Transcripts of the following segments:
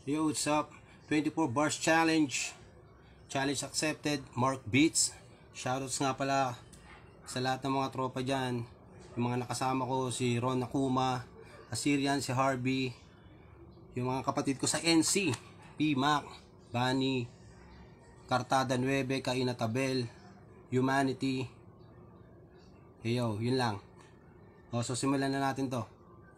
Yo, what's up? 24 bars challenge. Challenge accepted. Mark Beats. Shoutouts nga pala sa lahat ng mga tropa dyan. Yung mga nakasama ko, si Ron Nakuma, Assyrian, si Harvey. Yung mga kapatid ko sa NC, P-Mac, Bani, Cartada 9, Kaina Tabel, Humanity. Yo, yun lang. So simulan na natin to.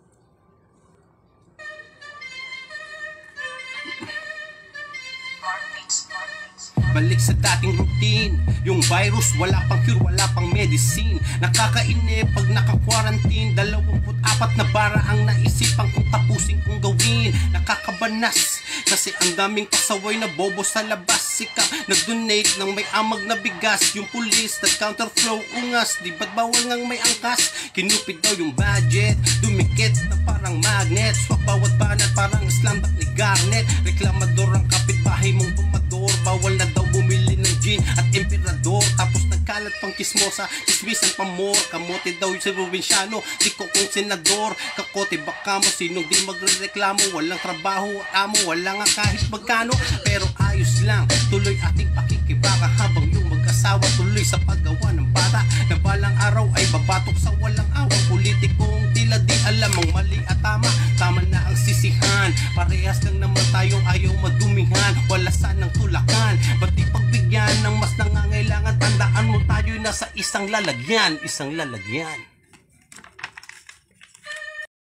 Balik sa dating routine. Yung virus, wala pang cure, wala pang medicine. Nakakaine pag naka-quarantine. 24 na bara ang naisipan kung tapusin kong gawin. Nakakabanas kasi ang daming pasaway na bobo sa labas. Sika, nag-donate ng may amag na bigas. Yung pulis, nag-counterflow ungas. Di ba't bawal ngang may angkas? Kinupid daw yung budget, dumikit na parang magnet. Swak bawat banat parang slamback ni Garnet. Reklamador ang kapitbahay mong tumador. Bawal na daw bumili ng gin at emperador. Tapos nagkalat pang kismosa, kismisan pa more. Kamote daw yung si probinsyano, di ko kung senador. Kakote baka mo, sinong di magre-reklamo. Walang trabaho, amo, wala nga kahit magkano. Pero ayos lang, tuloy ating pakikibaka. Habang yung mag-asawa tuloy sa paggawa ng bata. Na balang araw ay babatok sa walang awang politikong tila di alam ang mali at tama. Tama na ang sisihan, parehas lang naman tayong ayaw madumihan. Wala sanang tulakan, ba't di pagbigyan ng mas nangangailangan? Tandaan mo tayo'y nasa isang lalagyan.